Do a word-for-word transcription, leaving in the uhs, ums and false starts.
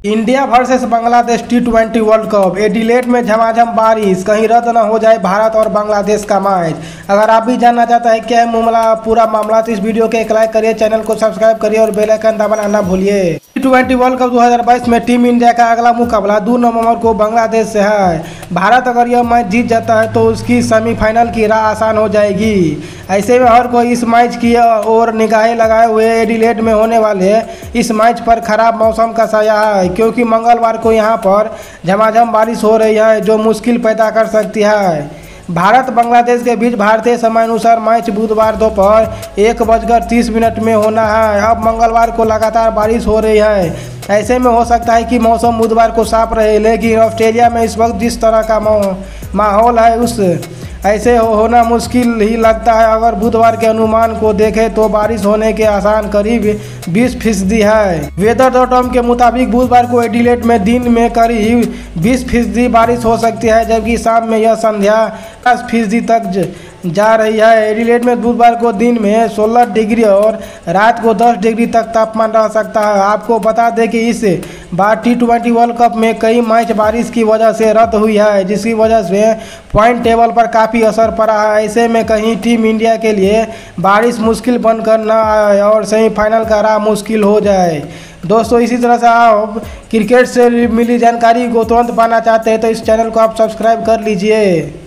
India versus Bangladesh T twenty world cup Adelaide में झमाझम बारिश, कहीं रद्द न हो जाए भारत और बांग्लादेश का मैच। अगर आप भी जानना चाहते हैं क्या है मामला पूरा मामला तो इस वीडियो को एक लाइक करिए, चैनल को सब्सक्राइब करिए और बेल आइकन दबाना ना भूलिए। टी ट्वेंटी वर्ल्ड कप दो हज़ार बाईस में टीम इंडिया का अगला मुकाबला दो नवंबर को बांग्लादेश से है। भारत अगर यह मैच जीत जाता है तो उसकी सेमीफाइनल की राह आसान हो जाएगी। ऐसे में हर कोई इस मैच की ओर निगाहें लगाए हुए एडिलेड में होने वाले इस मैच पर खराब मौसम का साया है, क्योंकि मंगलवार को यहां पर झमाझम बारिश हो रही है जो मुश्किल पैदा कर सकती है। भारत बांग्लादेश के बीच भारतीय समय अनुसार मैच बुधवार दोपहर एक बजकर तीस मिनट में होना है। अब मंगलवार को लगातार बारिश हो रही है। ऐसे में हो सकता है कि मौसम बुधवार को साफ रहे, लेकिन ऑस्ट्रेलिया में इस वक्त जिस तरह का माहौल है उस ऐसे हो, होना मुश्किल ही लगता है। अगर बुधवार के अनुमान को देखें तो बारिश होने के आसार करीब बीस फीसदी है। वेदर डॉट कॉम के मुताबिक बुधवार को एडिलेड में दिन में करीब बीस फीसदी बारिश हो सकती है, जबकि शाम में यह संध्या दस फीसदी तक जा रही है। एडिलेड में बुधवार को दिन में सोलह डिग्री और रात को दस डिग्री तक तापमान रह सकता है। आपको बता दें कि इस बार टी ट्वेंटी वर्ल्ड कप में कई मैच बारिश की वजह से रद्द हुई है, जिसकी वजह से पॉइंट टेबल पर काफ़ी असर पड़ा है। ऐसे में कहीं टीम इंडिया के लिए बारिश मुश्किल बनकर न आए और सेमीफाइनल का राह मुश्किल हो जाए। दोस्तों, इसी तरह से आप क्रिकेट से मिली जानकारी को तुरंत पाना चाहते हैं तो इस चैनल को आप सब्सक्राइब कर लीजिए।